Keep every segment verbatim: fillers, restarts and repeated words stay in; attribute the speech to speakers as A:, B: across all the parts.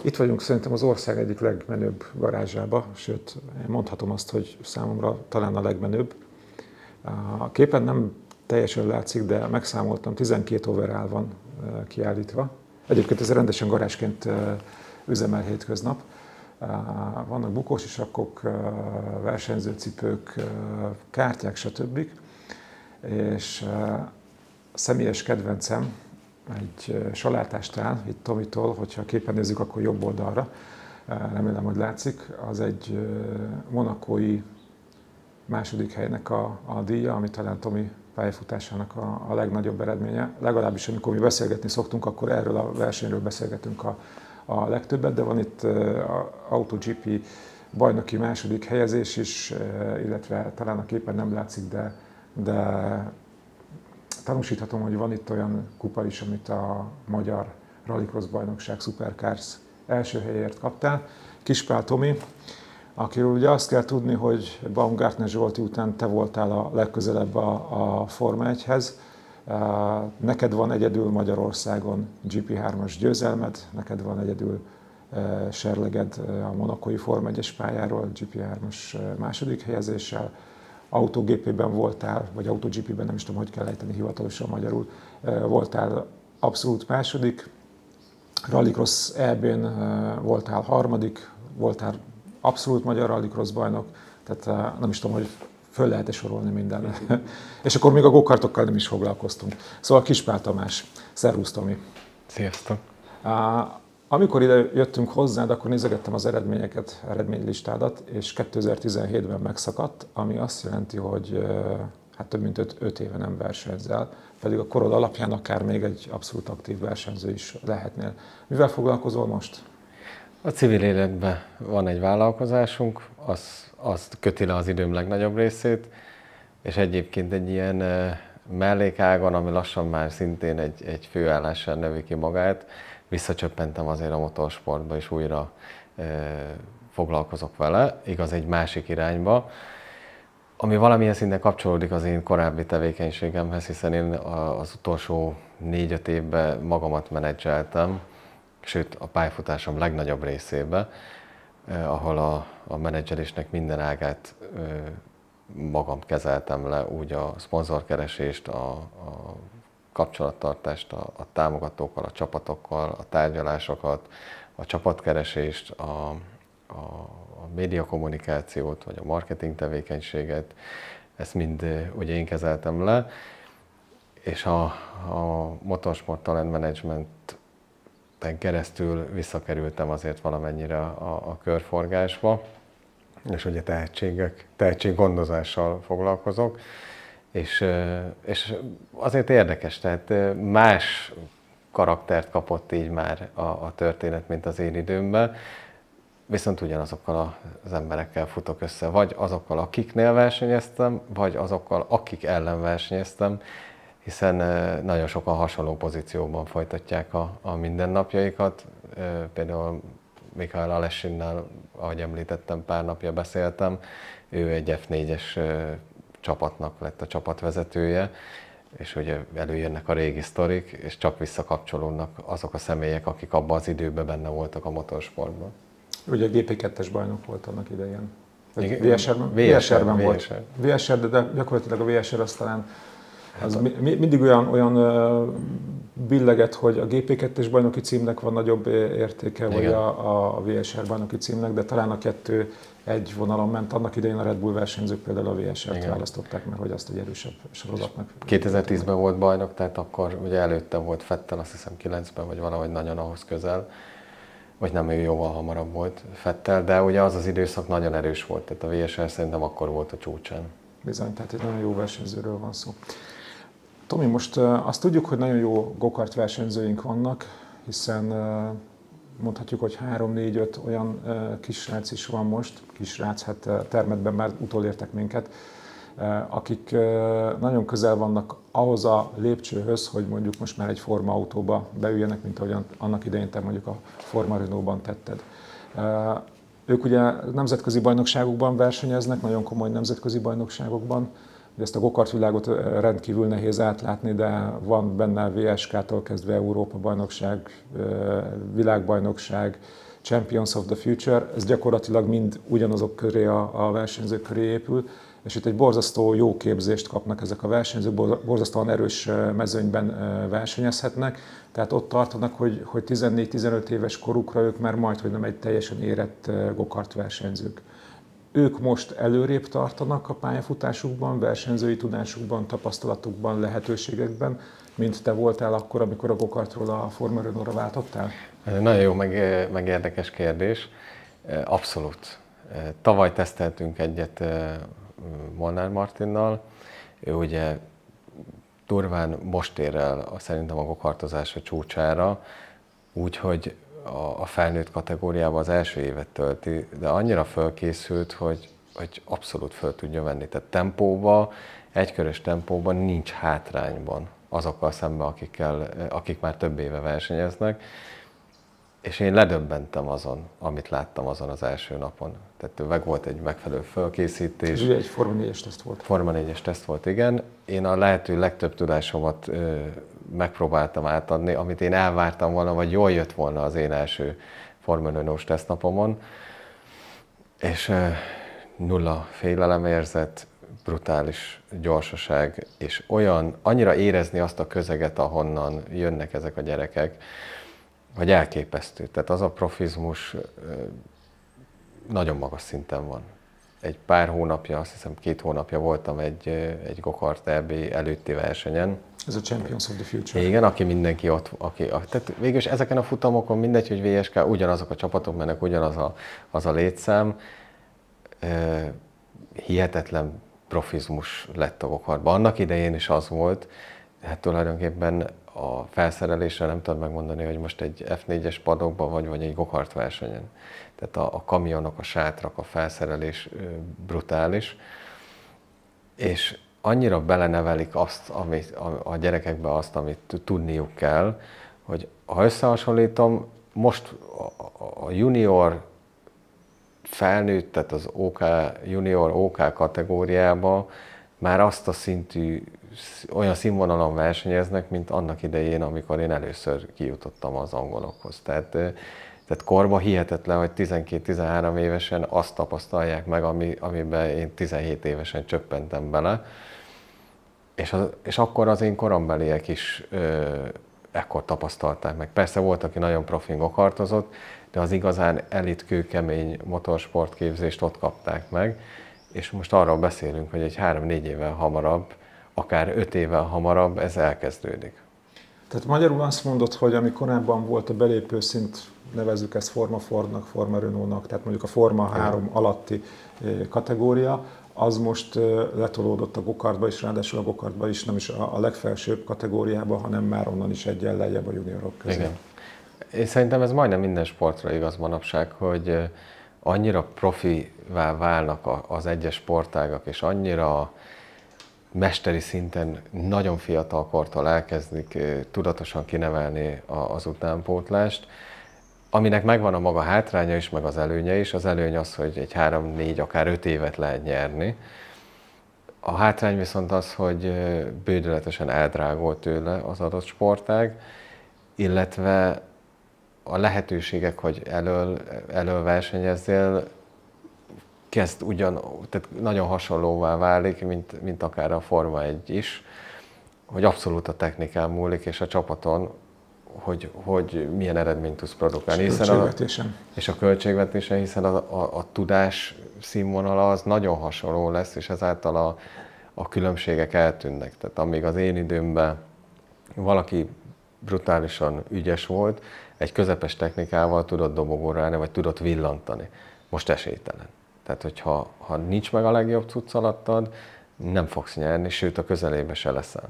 A: Itt vagyunk szerintem az ország egyik legmenőbb garázsába, sőt, mondhatom azt, hogy számomra talán a legmenőbb. A képen nem teljesen látszik, de megszámoltam, tizenkét overall van kiállítva. Egyébként ez rendesen garázsként üzemel hétköznap. Vannak bukós isakkok, versenyzőcipők, kártyák, stb. És a személyes kedvencem egy salátástál, itt Tomitól, hogyha a képen nézzük, akkor jobb oldalra, remélem, hogy látszik, az egy monakói második helynek a, a díja, ami talán Tomi pályafutásának a, a legnagyobb eredménye. Legalábbis amikor mi beszélgetni szoktunk, akkor erről a versenyről beszélgetünk a, a legtöbbet, de van itt a AutoGP bajnoki második helyezés is, illetve talán a képen nem látszik, de, de tanúsíthatom, hogy van itt olyan kupa is, amit a magyar Rallycross bajnokság Supercars első helyért kaptál. Kispál Tomi, akiről ugye azt kell tudni, hogy Baumgartner Zsolti után te voltál a legközelebb a, a Forma egyhez. Neked van egyedül Magyarországon gé pé hármas győzelmed, neked van egyedül serleged a monakói Forma egyes pályáról, gé pé hármas második helyezéssel. AutoGP-ben voltál, vagy AutoGP-ben, nem is tudom, hogy kell ejteni hivatalosan magyarul, voltál abszolút második, Rallycross é bén voltál harmadik, voltál abszolút magyar Rallycross bajnok, tehát nem is tudom, hogy föl lehet-e sorolni minden. És akkor még a go-kartokkal nem is foglalkoztunk. Szóval Kispál Tamás, szervusz Tomi!
B: Sziasztok!
A: Amikor ide jöttünk hozzád, akkor nézegettem az eredményeket, eredménylistádat, és kétezer-tizenhétben megszakadt, ami azt jelenti, hogy hát több mint öt éve nem versenyzel, pedig a korod alapján akár még egy abszolút aktív versenyző is lehetnél. Mivel foglalkozol most?
B: A civil életben van egy vállalkozásunk, az, az köti le az időm legnagyobb részét, és egyébként egy ilyen mellékágon, ami lassan már szintén egy, egy főállással növi ki magát, visszacsöppentem azért a motorsportba, és újra e, foglalkozok vele, igaz egy másik irányba, ami valamilyen szinten kapcsolódik az én korábbi tevékenységemhez, hiszen én az utolsó négy-öt évben magamat menedzseltem, sőt a pályafutásom legnagyobb részében, eh, ahol a, a menedzselésnek minden ágát eh, magam kezeltem le, úgy a szponzorkeresést, a, a kapcsolattartást a, a támogatókkal, a csapatokkal, a tárgyalásokat, a csapatkeresést, a, a, a médiakommunikációt, vagy a marketing tevékenységet, ezt mind ugye én kezeltem le, és a, a Motorsport Talent Management-en keresztül visszakerültem azért valamennyire a, a körforgásba, és ugye tehetségek, tehetséggondozással foglalkozok. És, és azért érdekes, tehát más karaktert kapott így már a, a történet, mint az én időmben, viszont ugyanazokkal az emberekkel futok össze, vagy azokkal, akiknél versenyeztem, vagy azokkal, akik ellen versenyeztem, hiszen nagyon sokan hasonló pozícióban folytatják a, a mindennapjaikat. Például Michael Alesinnel, ahogy említettem, pár napja beszéltem, ő egy ef négyes csapatnak lett a csapatvezetője, és ugye előjönnek a régi sztorik, és csak visszakapcsolódnak azok a személyek, akik abban az időben benne voltak a motorsportban.
A: Ugye gé pé kettes bajnok volt annak idején.
B: vé es er-ben?
A: vé es er-ben volt. vé es er, de gyakorlatilag a vé es er az talán az mi, mindig olyan, olyan billeget, hogy a gé pé kettes bajnoki címnek van nagyobb értéke, igen, vagy a, a vé es er bajnoki címnek, de talán a kettő egy vonalon ment. Annak idején a Red Bull versenyzők például a vé es er-t választották, mert hogy azt egy erősebb sorozatnak.
B: kétezer-tízben volt bajnok, tehát akkor ugye előtte volt Vettel, azt hiszem kilencben, vagy valahogy nagyon ahhoz közel, vagy nem, ő jóval hamarabb volt Vettel, de ugye az az időszak nagyon erős volt, tehát a vé es er szerintem akkor volt a csúcsán.
A: Bizony, tehát egy nagyon jó versenyzőről van szó. Tomi, most azt tudjuk, hogy nagyon jó go-kart versenyzőink vannak, hiszen mondhatjuk, hogy három, négy, öt olyan kisrác is van most, kisrác, hát termetben már utolértek minket, akik nagyon közel vannak ahhoz a lépcsőhöz, hogy mondjuk most már egy Forma autóba beüljenek, mint ahogyan annak idején te mondjuk a Forma Renault-ban tetted. Ők ugye nemzetközi bajnokságokban versenyeznek, nagyon komoly nemzetközi bajnokságokban. Ezt a go-kart világot rendkívül nehéz átlátni, de van benne vé es ká-tól kezdve Európa-bajnokság, világbajnokság, Champions of the Future, ez gyakorlatilag mind ugyanazok köré, a, a versenyzők köré épül, és itt egy borzasztó jó képzést kapnak ezek a versenyzők, borzasztóan erős mezőnyben versenyezhetnek, tehát ott tartanak, hogy, hogy tizennégy-tizenöt éves korukra ők már majdhogy nem egy teljesen érett gokart versenyzők. Ők most előrébb tartanak a pályafutásukban, versenyzői tudásukban, tapasztalatukban, lehetőségekben, mint te voltál akkor, amikor a gokartról a Forma Renault-ra váltottál?
B: Nagyon jó, meg, meg érdekes kérdés. Abszolút. Tavaly teszteltünk egyet Molnár Martinnal. Ő ugye durván most ér el szerintem a gokartozás a csúcsára, úgyhogy a, a felnőtt kategóriában az első évet tölti, de annyira fölkészült, hogy, hogy abszolút föl tudja venni. Tehát tempóban, egykörös tempóban nincs hátrányban azokkal szemben, akikkel, akik már több éve versenyeznek. És én ledöbbentem azon, amit láttam azon az első napon. Tehát meg volt egy megfelelő fölkészítés.
A: Ez ugye egy Forma négyes teszt volt.
B: Forma négyes teszt volt, igen. Én a lehető legtöbb tudásomat ö, megpróbáltam átadni, amit én elvártam volna, vagy jól jött volna az én első Forma Renault-s tesztnapomon. És ö, nulla félelemérzet, brutális gyorsaság, és olyan, annyira érezni azt a közeget, ahonnan jönnek ezek a gyerekek, hogy elképesztő. Tehát az a profizmus nagyon magas szinten van. Egy pár hónapja, azt hiszem két hónapja voltam egy, egy gokart é bé előtti versenyen.
A: Ez a Champions of the Future.
B: Igen, aki mindenki ott, aki, tehát végülis ezeken a futamokon mindegy, hogy vé es ká, ugyanazok a csapatok mennek, ugyanaz a, az a létszám. Hihetetlen profizmus lett a gokartban. Annak idején is az volt, hát tulajdonképpen a felszerelésre nem tudod megmondani, hogy most egy ef négyes padokban vagy, vagy egy gokart versenyen. Tehát a, a kamionok, a sátrak, a felszerelés brutális, és annyira belenevelik azt, amit, a, a gyerekekbe azt, amit tudniuk kell, hogy ha összehasonlítom, most a, a junior felnőtt, tehát az ó ká, junior ó ká kategóriába már azt a szintű, olyan színvonalon versenyeznek, mint annak idején, amikor én először kijutottam az angolokhoz. Tehát, tehát korba hihetetlen, hogy tizenkét-tizenhárom évesen azt tapasztalják meg, ami, amiben én tizenhét évesen csöppentem bele. És, az, és akkor az én korambeliek is ö, ekkor tapasztalták meg. Persze volt, aki nagyon profin gokartozott, de az igazán elit kőkemény motorsportképzést ott kapták meg. És most arról beszélünk, hogy egy három-négy évvel hamarabb, akár öt évvel hamarabb ez elkezdődik.
A: Tehát magyarul azt mondod, hogy ami korábban volt a belépőszint, nevezzük ezt Forma Fordnak, Forma Renault-nak, tehát mondjuk a Forma három alatti kategória, az most letolódott a gokartba is, ráadásul a gokartba is nem is a legfelsőbb kategóriába, hanem már onnan is egyen lejjebb a juniorok közé.
B: Igen. Én szerintem ez majdnem minden sportra igaz manapság, hogy annyira profivá válnak az egyes sportágak, és annyira mesteri szinten nagyon fiatal kortól elkezdik tudatosan kinevelni az utánpótlást, aminek megvan a maga hátránya is, meg az előnye is. Az előny az, hogy egy három-négy, akár öt évet lehet nyerni. A hátrány viszont az, hogy bődületesen eldrágol tőle az adott sportág, illetve a lehetőségek, hogy elől, elől versenyezzél, kezd ugyan, tehát nagyon hasonlóvá válik, mint, mint akár a Forma egy is, hogy abszolút a technikán múlik, és a csapaton, hogy, hogy milyen eredményt tudsz produkálni.
A: És a költségvetésen.
B: És a költségvetésen, hiszen a, a, a tudás színvonala az nagyon hasonló lesz, és ezáltal a, a különbségek eltűnnek. Tehát amíg az én időmben valaki brutálisan ügyes volt, egy közepes technikával tudott dobogóra állni, vagy tudott villantani. Most esélytelen. Tehát, hogyha ha nincs meg a legjobb cucc alattad, nem fogsz nyerni, sőt a közelébe se leszel.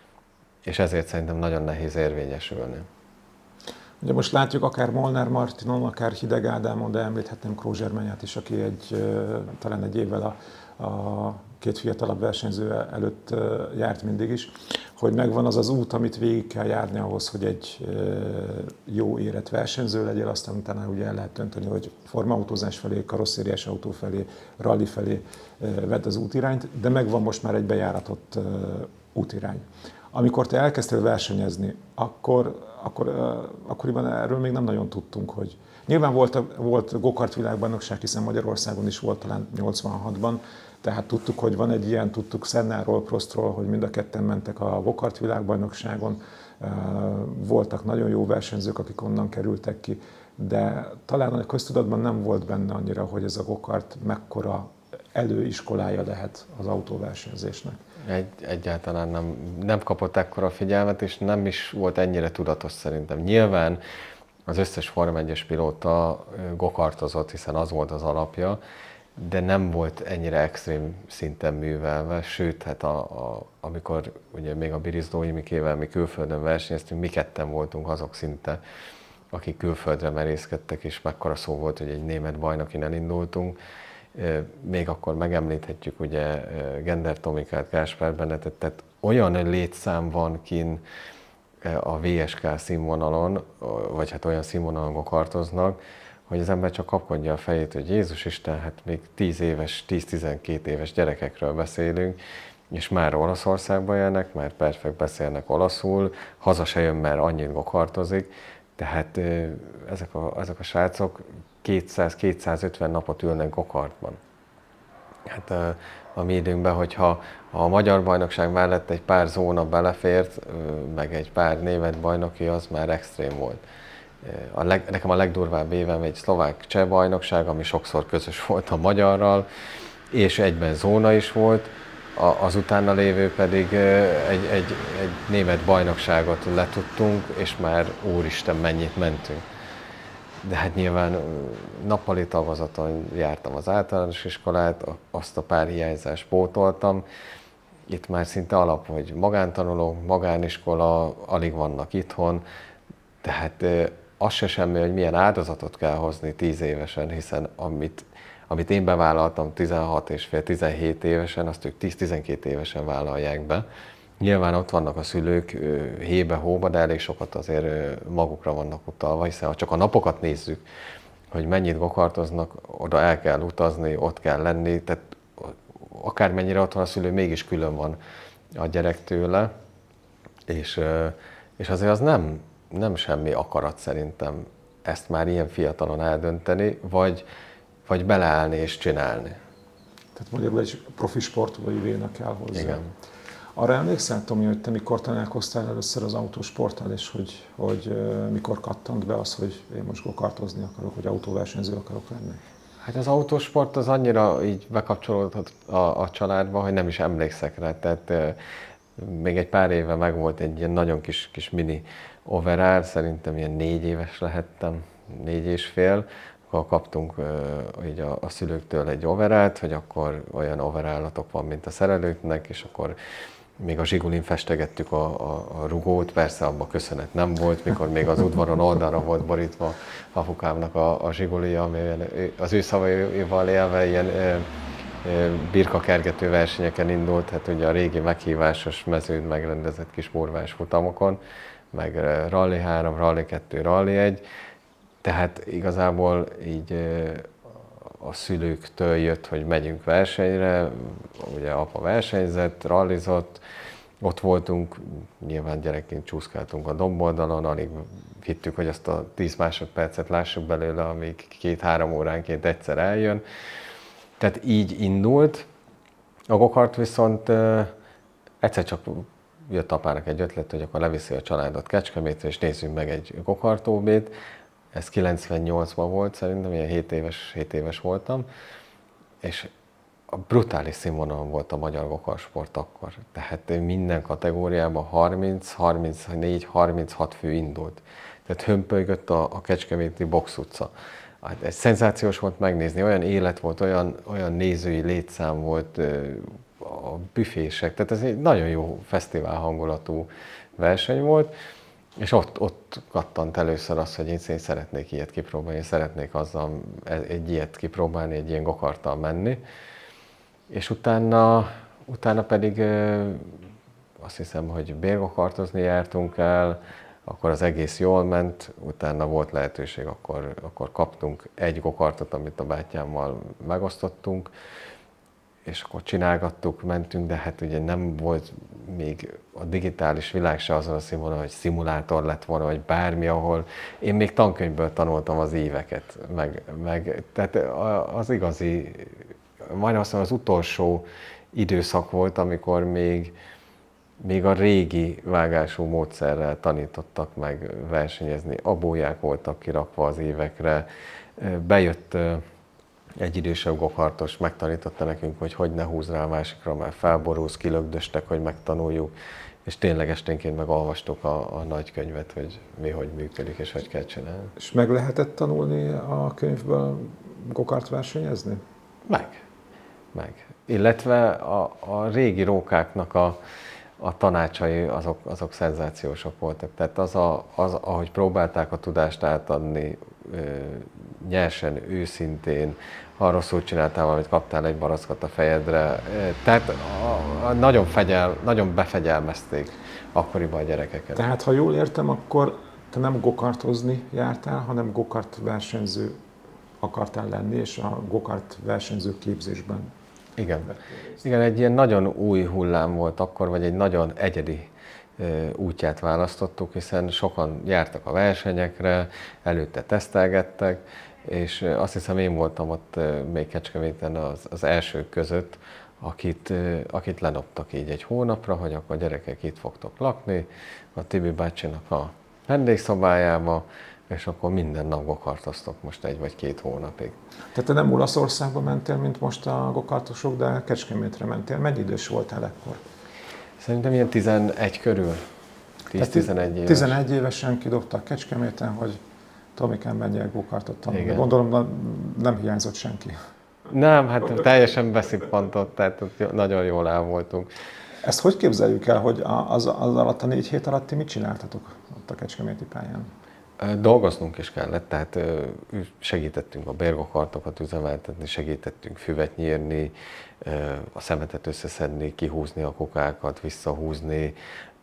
B: És ezért szerintem nagyon nehéz érvényesülni.
A: Ugye most látjuk akár Molnár Martinon, akár Hideg Ádámon, de említhetném Krózsermenyát is, aki egy, talán egy évvel a, a két fiatalabb versenyző előtt járt mindig is, hogy megvan az az út, amit végig kell járni ahhoz, hogy egy jó érett versenyző legyél, aztán utána ugye el lehet dönteni, hogy formautózás felé, karosszériás autó felé, rally felé vedd az útirányt, de megvan most már egy bejáratott útirány. Amikor te elkezdtél versenyezni, akkor akkor, akkoriban erről még nem nagyon tudtunk, hogy nyilván volt, volt gokart világbajnokság, hiszen Magyarországon is volt talán nyolcvanhatban, tehát tudtuk, hogy van egy ilyen, tudtuk Szennáról, Prostról, hogy mind a ketten mentek a gokart világbajnokságon, voltak nagyon jó versenyzők, akik onnan kerültek ki, de talán a köztudatban nem volt benne annyira, hogy ez a gokart mekkora előiskolája lehet az autóversenyzésnek.
B: Egy, egyáltalán nem, nem kapott ekkora figyelmet, és nem is volt ennyire tudatos szerintem. Nyilván az összes Forma egyes pilóta gokartozott, hiszen az volt az alapja, de nem volt ennyire extrém szinten művelve, sőt, hát a, a, amikor ugye még a Birizdó Imikével mi külföldön versenyeztünk, mi ketten voltunk azok szinte, akik külföldre merészkedtek, és mekkora szó volt, hogy egy német bajnokin elindultunk. Még akkor megemlíthetjük ugye Gender Tomikát, Gáspár Bennetet, tehát olyan létszám van kin a vé es ká színvonalon, vagy hát olyan színvonalon gokartoznak, hogy az ember csak kapkodja a fejét, hogy Jézus Isten, hát még tíz éves, tíz-tizenkét éves gyerekekről beszélünk, és már Olaszországban jönnek, már perfekt beszélnek olaszul, haza se jön, mert annyit gokartozik, tehát ezek a, ezek a srácok kétszáz-kétszázötven napot ülnek gokartban. Hát a, a mi időnkben, hogyha a magyar bajnokság mellett egy pár zóna belefért, meg egy pár német bajnoki, az már extrém volt. A leg, nekem a legdurvább évem egy szlovák-cseh bajnokság, ami sokszor közös volt a magyarral, és egyben zóna is volt, a, az utána lévő pedig egy, egy, egy német bajnokságot letudtunk, és már úristen mennyit mentünk. De hát nyilván nappali tagozaton jártam az általános iskolát, azt a pár hiányzást pótoltam. Itt már szinte alap, hogy magántanulók, magániskola, alig vannak itthon, tehát az se semmi, hogy milyen áldozatot kell hozni tíz évesen, hiszen amit, amit én bevállaltam tizenhat és fél, tizenhét évesen, azt ők tíz-tizenkét évesen vállalják be. Nyilván ott vannak a szülők hébe-hóba, de elég sokat azért magukra vannak utalva, hiszen ha csak a napokat nézzük, hogy mennyit gokartoznak, oda el kell utazni, ott kell lenni, tehát akármennyire ott van a szülő, mégis külön van a gyerek tőle, és, és azért az nem, nem semmi akarat szerintem ezt már ilyen fiatalon eldönteni, vagy, vagy beleállni és csinálni.
A: Tehát magyarul egy profi sportolói véna kell hozzá.
B: Igen.
A: Arra emlékszel, Tomi, hogy te mikor találkoztál először az autósporttal, és hogy, hogy uh, mikor kattant be az, hogy én most gokartozni akarok, hogy autóversenyző akarok lenni?
B: Hát az autósport az annyira így bekapcsolódott a, a családba, hogy nem is emlékszek rá. Tehát uh, még egy pár éve megvolt egy ilyen nagyon kis, kis mini overall, szerintem ilyen négy éves lehettem, négy és fél, akkor kaptunk uh, így a, a szülőktől egy overallt, hogy akkor olyan overallatok van, mint a szerelőknek, és akkor még a Zsigulin festegettük a, a, a rugót, persze abban köszönet nem volt, mikor még az udvaron oldalra volt borítva apukámnak a, a Zsiguli, ami az ő szavaival élve ilyen e, e, birkakergető versenyeken indult, hát ugye a régi meghívásos mezőn megrendezett kis morvás futamokon, meg Rally három, Rally kettő, Rally egy, tehát igazából így e, a szülőktől jött, hogy megyünk versenyre, ugye apa versenyzett, rallizott, ott voltunk, nyilván gyerekként csúszkáltunk a domboldalon, alig hittük, hogy azt a tíz másodpercet lássuk belőle, amíg két-három óránként egyszer eljön. Tehát így indult. A gokart viszont egyszer csak jött apának egy ötlet, hogy akkor leviszi a családot Kecskemétre, és nézzünk meg egy gokartóbét. Ez kilencvennyolcban volt szerintem, ilyen hét éves, hét éves voltam, és a brutális színvonalon volt a magyar gokartsport akkor. Tehát minden kategóriában harminc, harmincnégy, harminchat fő indult. Tehát hömpölygött a, a kecskeméti box utca. Hát ez szenzációs volt megnézni, olyan élet volt, olyan, olyan nézői létszám volt, a büfések, tehát ez egy nagyon jó fesztivál hangulatú verseny volt. És ott, ott kattant először az, hogy én szeretnék ilyet kipróbálni, én szeretnék azzal egy ilyet kipróbálni, egy ilyen gokarttal menni. És utána, utána pedig azt hiszem, hogy bérgokartozni jártunk el, akkor az egész jól ment, utána volt lehetőség, akkor, akkor kaptunk egy gokartot, amit a bátyámmal megosztottunk, és akkor csinálgattuk, mentünk, de hát ugye nem volt még a digitális világ se azon a színvonalon, hogy szimulátor lett volna, vagy bármi, ahol én még tankönyvből tanultam az éveket, meg, meg tehát az igazi, majdnem azt mondom, az utolsó időszak volt, amikor még, még a régi vágású módszerrel tanítottak meg versenyezni, abóják voltak kirakva az évekre, bejött egy idősebb gokartos, megtanította nekünk, hogy hogy ne húzz rá a másikra, mert felborulsz, kilögdöstek, hogy megtanuljuk, és tényleg esténként meg olvastuk a, a nagy könyvet, hogy mi hogy működik, és hogy kell csinálni.
A: És meg lehetett tanulni a könyvből gokart versenyezni?
B: Meg. Meg. Illetve a, a régi rókáknak a, a tanácsai azok, azok szenzációsak voltak. Tehát az, a, az, ahogy próbálták a tudást átadni, nyersen, őszintén, ha rosszul csináltál valamit, kaptál egy barackot a fejedre. Tehát a, a nagyon, fegyel, nagyon befegyelmezték akkoriban a gyerekeket.
A: Tehát, ha jól értem, akkor te nem gokartozni jártál, hanem gokart versenyző akartál lenni, és a gokart versenyző képzésben.
B: Igen. Igen, egy ilyen nagyon új hullám volt akkor, vagy egy nagyon egyedi útját választottuk, hiszen sokan jártak a versenyekre, előtte tesztelgettek, és azt hiszem én voltam ott még Kecskeméten az, az elsők között, akit, akit lenoptak így egy hónapra, hogy akkor gyerekek itt fogtok lakni, a Tibi bácsinak a vendégszobájába, és akkor minden nap gokartoztok most egy vagy két hónapig.
A: Tehát te nem Olaszországba mentél, mint most a gokartosok, de Kecskemétre mentél. Mennyi idős voltál ekkor?
B: Szerintem ilyen tizenegy körül. tíz-tizenegy éves.
A: tizenegy évesen kidobtak Kecskeméten, hogy Tomikán menjél gokartot tanulni. Gondolom nem hiányzott senki.
B: Nem, hát teljesen beszippantott, tehát nagyon jól el voltunk.
A: Ezt hogy képzeljük el, hogy az, az alatt a négy hét alatt ti mit csináltatok ott a kecskeméti pályán?
B: Dolgoznunk is kellett, tehát segítettünk a bérgokartokat üzemeltetni, segítettünk füvet nyírni, a szemetet összeszedni, kihúzni a kukákat, visszahúzni,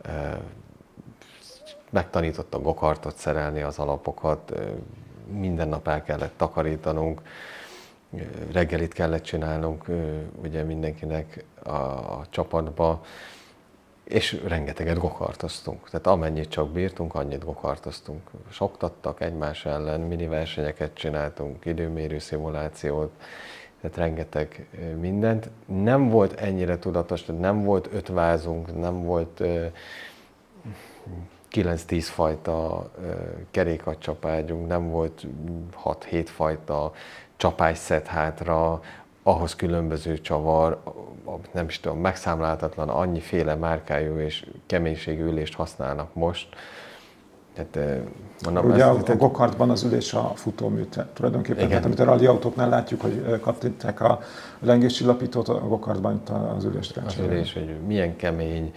B: megtanítottak gokartot szerelni, az alapokat, minden nap el kellett takarítanunk, reggelit kellett csinálnunk ugye mindenkinek a, a csapatba, és rengeteget gokartoztunk. Tehát amennyit csak bírtunk, annyit gokartoztunk. Soktattak egymás ellen, mini versenyeket csináltunk, időmérő szimulációt, tehát rengeteg mindent. Nem volt ennyire tudatos, tehát nem volt öt vázunk, nem volt kilenc-tíz fajta kerékatcsapágyunk, nem volt hat-hét fajta csapásszett hátra, ahhoz különböző csavar, nem is tudom, megszámláltatlan annyiféle márkájú és keménységű ülést használnak most. Tehát,
A: mondom, ugye ezt, a, a gokartban az ülés a futómű tulajdonképpen, tehát amit a rally autóknál látjuk, hogy kapták a lengéscsillapítót, a gokartban itt az ülésre.
B: Az ülés, hogy milyen kemény,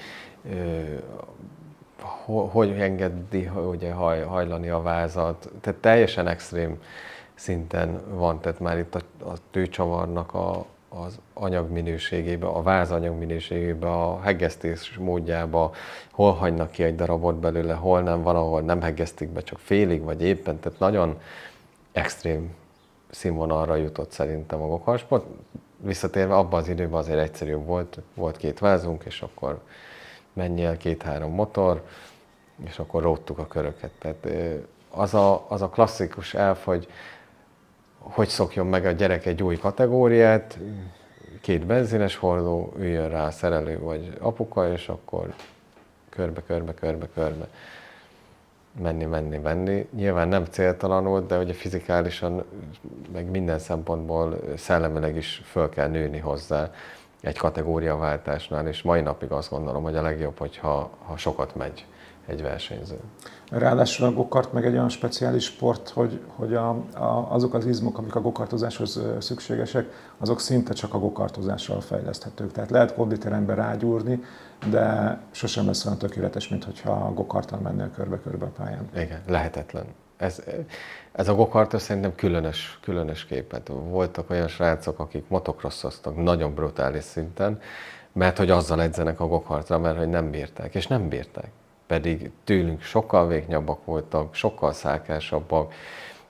B: hogy engedi ugye, haj, hajlani a vázat, tehát teljesen extrém szinten van, tehát már itt a, a tőcsavarnak a, az anyagminőségébe, a váz anyagminőségébe, a heggesztés módjába, hol hagynak ki egy darabot belőle, hol nem, van, ahol nem heggesztik be, csak félig vagy éppen, tehát nagyon extrém színvonalra jutott szerintem a gokartsport. Visszatérve abban az időben azért egyszerűbb volt, volt két vázunk, és akkor menjél, két-három motor, és akkor róttuk a köröket. Tehát az a, az a klasszikus elv, hogy hogy szokjon meg a gyerek egy új kategóriát, két benzines hordó, üljön rá a szerelő vagy apuka, és akkor körbe, körbe, körbe, körbe menni, menni, menni. Nyilván nem céltalanul, de ugye fizikálisan, meg minden szempontból szellemileg is föl kell nőni hozzá egy kategóriaváltásnál, és mai napig azt gondolom, hogy a legjobb, hogyha ha sokat megy egy versenyző.
A: Ráadásul a gokart meg egy olyan speciális sport, hogy, hogy a, a, azok az izmok, amik a gokartozáshoz szükségesek, azok szinte csak a gokartozással fejleszthetők. Tehát lehet konditerembe rágyúrni, de sosem lesz olyan tökéletes, mint hogyha a gokarttal mennél körbe-körbe a pályán.
B: Igen, lehetetlen. Ez, ez a gokart szerintem különös, különös képet. Voltak olyan srácok, akik motocrossoztak nagyon brutális szinten, mert hogy azzal edzenek a gokartra, mert hogy nem bírták, és nem bírták. Pedig tőlünk sokkal végnyabbak voltak, sokkal szálkásabbak,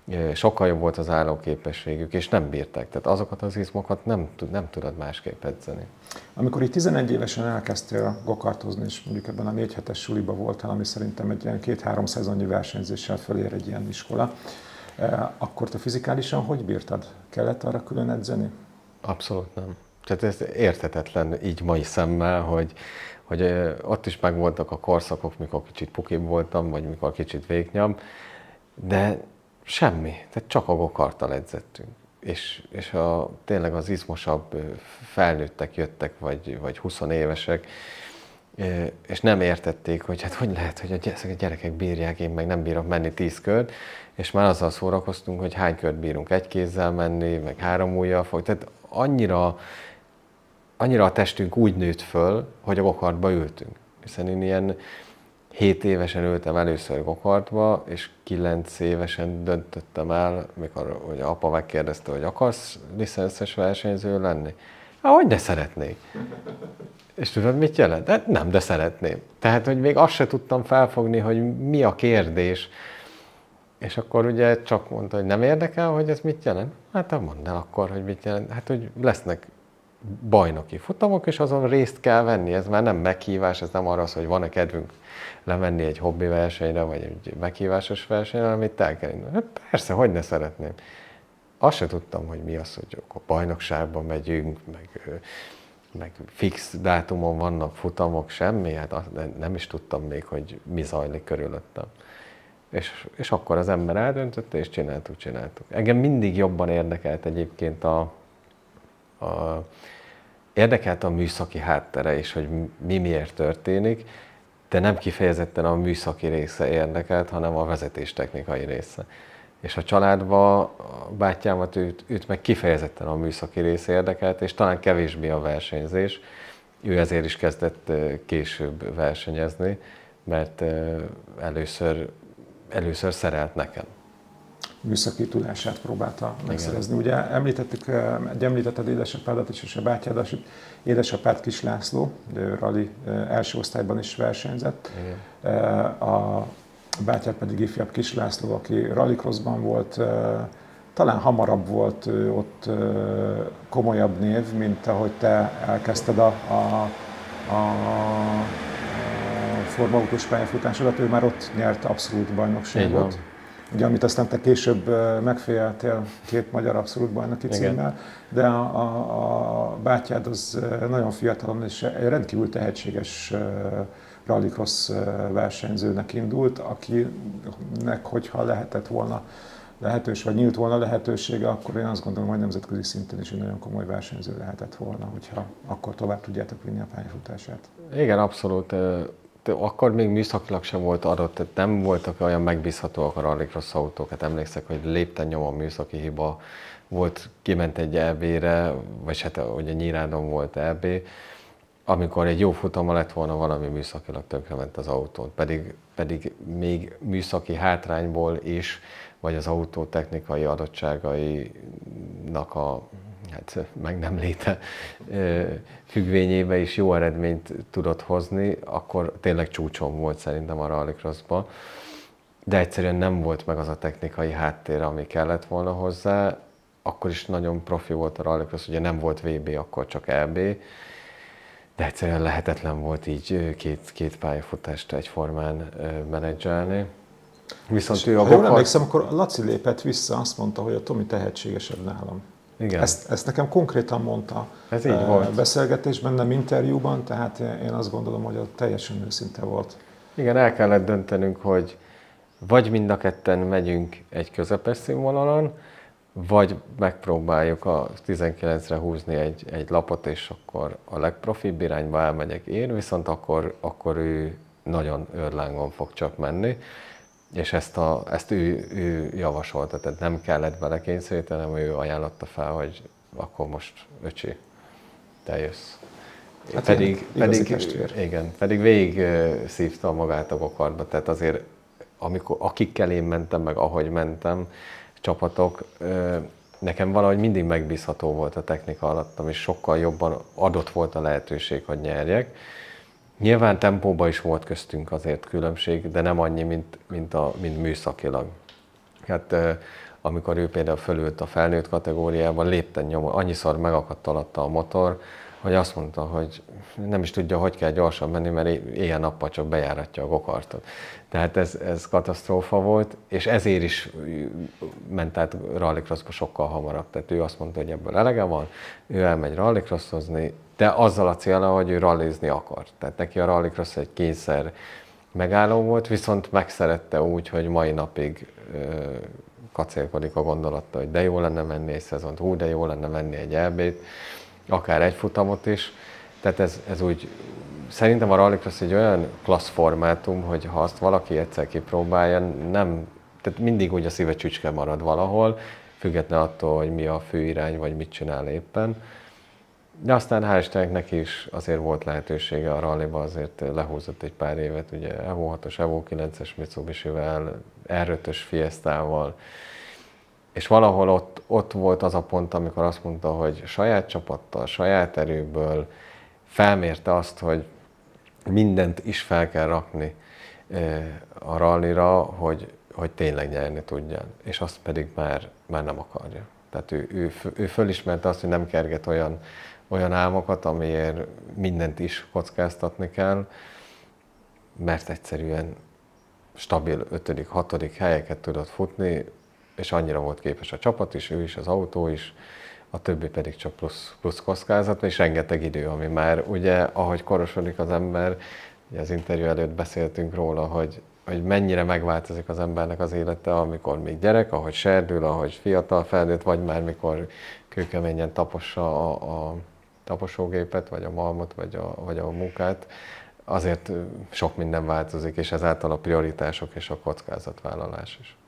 B: sokkal jobb volt az állóképességük, és nem bírták. Tehát azokat az izmokat nem, nem tudod másképp edzeni.
A: Amikor itt tizenegy évesen elkezdtél gokartozni, és mondjuk ebben a négy hetes suliba voltál, ami szerintem egy ilyen két-három szezonnyi versenyzéssel fölér egy ilyen iskola, akkor te fizikálisan hogy bírtad? Kellett arra külön edzeni?
B: Abszolút nem. Tehát ez érthetetlen így mai szemmel, hogy, hogy ott is megvoltak a korszakok, mikor kicsit pukibb voltam, vagy mikor kicsit véknyam, de semmi, tehát csak a gokarttal edzettünk. És, és a, tényleg az izmosabb felnőttek jöttek, vagy, vagy húsz évesek, és nem értették, hogy hát hogy lehet, hogy a gyerekek bírják, én meg nem bírok menni tíz kört, és már azzal szórakoztunk, hogy hány kört bírunk egy kézzel menni, meg három ujjal fog. Tehát annyira, annyira a testünk úgy nőtt föl, hogy a gokartba ültünk. Hiszen én ilyen hét évesen ültem először gokartba, és kilenc évesen döntöttem el, mikor hogy apa megkérdezte, hogy akarsz licenszes versenyző lenni? Hát, hogy ne szeretnék. És tudod, mit jelent? Hát nem, de szeretném. Tehát, hogy még azt se tudtam felfogni, hogy mi a kérdés. És akkor ugye csak mondta, hogy nem érdekel, hogy ez mit jelent? Hát mondd el akkor, hogy mit jelent. Hát, hogy lesznek bajnoki futamok, és azon részt kell venni. Ez már nem meghívás, ez nem arra az, hogy van-e kedvünk lemenni egy hobbi versenyre, vagy egy meghívásos versenyre, amit el kell indulni. Hát persze, hogy ne szeretném. Azt se tudtam, hogy mi az, hogy a bajnokságba megyünk, meg, meg fix dátumon vannak futamok, semmi. Hát nem is tudtam még, hogy mi zajlik körülöttem. És, és akkor az ember eldöntötte, és csináltuk, csináltuk. Engem mindig jobban érdekelt egyébként a, a, érdekelt a műszaki háttere, és hogy mi miért történik, de nem kifejezetten a műszaki része érdekelt, hanem a vezetéstechnikai része. És a családban a bátyámat őt, őt meg kifejezetten a műszaki része érdekelt, és talán kevésbé a versenyzés. Ő ezért is kezdett később versenyezni, mert először Először szerelt nekem.
A: Műszaki tudását próbálta megszerezni. Ugye említettük, említetted édesapádat is, és a bátyádat is. Édesapád Kis László, rali első osztályban is versenyzett. Igen. A bátyád pedig ifjabb Kis László, aki rallycrossban volt. Talán hamarabb volt ott komolyabb név, mint ahogy te elkezdted a, a, a formautós pályafutásodat, ő már ott nyert abszolút bajnokságot. Ugye, amit aztán te később megfejeltél két magyar abszolút bajnoki címmel, de a, a, a bátyád az nagyon fiatalon és egy rendkívül tehetséges rallycross versenyzőnek indult, akinek, hogyha lehetett volna lehetős, vagy nyílt volna lehetősége, akkor én azt gondolom, hogy nemzetközi szinten is egy nagyon komoly versenyző lehetett volna, hogyha akkor tovább tudjátok vinni a pályafutását.
B: Igen, abszolút. Akkor még műszakilag sem volt adott, tehát nem voltak olyan megbízhatóak a rallycross autók. Hát emlékszek, hogy lépten nyomon műszaki hiba volt, kiment egy é bé-re, vagy hát ugye Nyírádon volt é bé, amikor egy jó futama lett volna, valami műszakilag tönkrement az autót. Pedig, pedig még műszaki hátrányból is, vagy az autó technikai adottságainak a hát meg nem léte függvényébe is jó eredményt tudott hozni, akkor tényleg csúcson volt szerintem a rallycrossban. De egyszerűen nem volt meg az a technikai háttér, ami kellett volna hozzá. Akkor is nagyon profi volt a rallycross, ugye nem volt vé bé, akkor csak é bé. De egyszerűen lehetetlen volt így két, két pályafutást egyformán menedzselni.
A: Viszont ő a gokart... emlékszem, akkor Laci lépett vissza, azt mondta, hogy a Tomi tehetségesebb nálam.
B: Igen.
A: Ezt, ezt nekem konkrétan mondta
B: Ez így volt.
A: Beszélgetésben, nem interjúban, tehát én azt gondolom, hogy ott teljesen őszinte volt.
B: Igen, el kellett döntenünk, hogy vagy mind a ketten megyünk egy közepes színvonalon, vagy megpróbáljuk a tizenkilencre húzni egy, egy lapot, és akkor a legprofibb irányba elmegyek én, viszont akkor, akkor ő nagyon őrlángon fog csak menni. És ezt, a, ezt ő, ő javasolta, tehát nem kellett belekényszeríteni, hanem ő ajánlotta fel, hogy akkor most öcsi, te jössz.
A: Hát
B: pedig, pedig,
A: igen,
B: pedig végig szívta magát a gokartba, tehát azért amikor, akikkel én mentem, meg ahogy mentem, csapatok, nekem valahogy mindig megbízható volt a technika alattam, és sokkal jobban adott volt a lehetőség, hogy nyerjek. Nyilván tempóban is volt köztünk azért különbség, de nem annyi, mint, mint, a, mint műszakilag. Hát amikor ő például fölült a felnőtt kategóriában, lépten nyomó, annyiszor megakadt alatta a motor, hogy azt mondta, hogy nem is tudja, hogy kell gyorsan menni, mert éjjel-nappal csak bejáratja a gokartot. Tehát ez, ez katasztrófa volt, és ezért is ment át rallycrossba sokkal hamarabb. Tehát ő azt mondta, hogy ebből elege van, ő elmegy rallycrossozni, de azzal a célra, hogy ő rallizni akar. Tehát neki a rallycross egy kényszer megálló volt, viszont megszerette úgy, hogy mai napig ö, kacélkodik a gondolatta, hogy de jó lenne menni egy szezont, hú, de jó lenne menni egy é bét, akár egy futamot is. Tehát ez, ez úgy, szerintem a rallycross egy olyan klassz formátum, hogy ha azt valaki egyszer kipróbálja, nem, tehát mindig úgy a szíve csücske marad valahol, független attól, hogy mi a fő irány, vagy mit csinál éppen. De aztán hál' Istennek neki is azért volt lehetősége a rallyba, azért lehúzott egy pár évet, ugye Evo hatos, Evo kilences Mitsubishi-vel, er ötös Fiestával, és valahol ott, ott volt az a pont, amikor azt mondta, hogy saját csapattal, saját erőből felmérte azt, hogy mindent is fel kell rakni a rallyra, hogy, hogy tényleg nyerni tudjál, és azt pedig már, már nem akarja. Tehát ő, ő, ő fölismerte azt, hogy nem kerget olyan, olyan álmokat, amiért mindent is kockáztatni kell, mert egyszerűen stabil ötödik, hatodik helyeket tudott futni, és annyira volt képes a csapat is, ő is, az autó is, a többi pedig csak plusz, plusz kockázat, és rengeteg idő, ami már ugye, ahogy korosodik az ember, ugye az interjú előtt beszéltünk róla, hogy, hogy mennyire megváltozik az embernek az élete, amikor még gyerek, ahogy serdül, ahogy fiatal felnőtt, vagy már mikor kőkeményen tapossa a, a taposógépet, vagy a malmot, vagy a, vagy a munkát, azért sok minden változik, és ezáltal a prioritások és a kockázatvállalás is.